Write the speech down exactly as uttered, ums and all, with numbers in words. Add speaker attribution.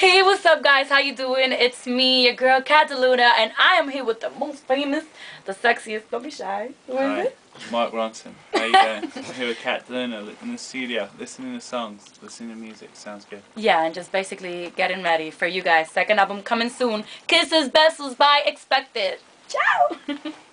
Speaker 1: Hey, what's up guys? How you doing? It's me, your girl Cat Deluna, and I am here with the most famous, the sexiest, don't be shy. Who is
Speaker 2: Hi,
Speaker 1: it?
Speaker 2: Marc Ronson. How you doing? I'm here with Cat Deluna in the studio, listening to songs, listening to music. Sounds good.
Speaker 1: Yeah, and just basically getting ready for you guys. Second album coming soon. Kisses, Bessels, bye, expected. Ciao!